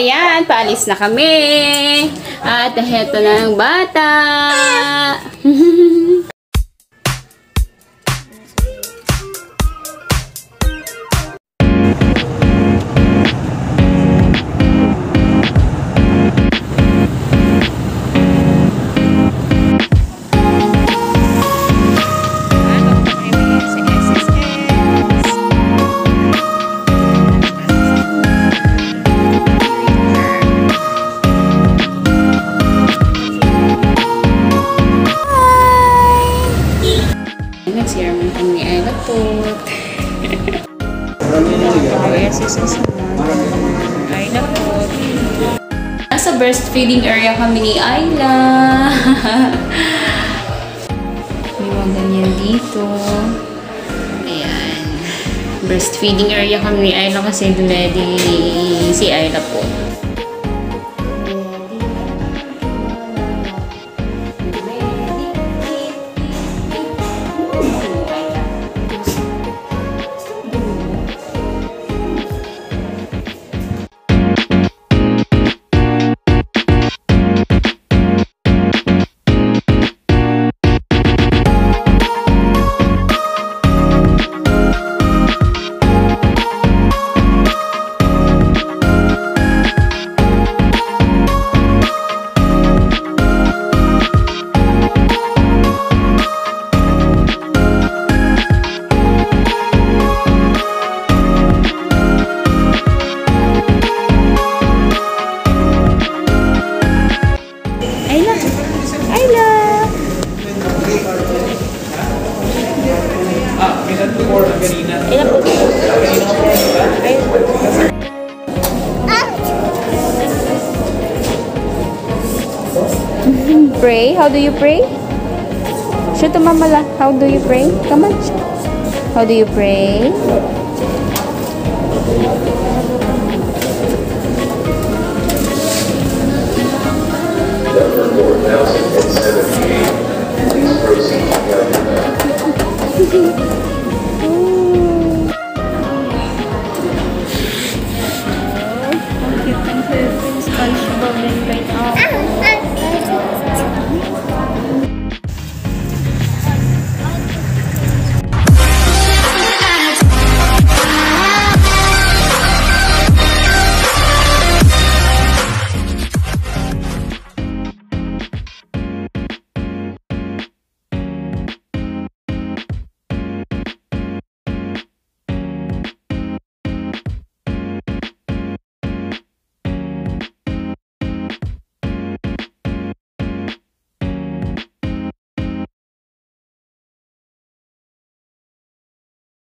ayan, paalis na kami. At heto na ang bata. Nag-CR man kami ay lapot. Ay lapot. Nasa breastfeeding area kami ni Ayla. May mga ganyan dito. Ayan. Breastfeeding area kami ni Ayla kasi doon na si Ayla po. Pray? How do you pray? Show to Mama la. How do you pray? Come on. How do you pray?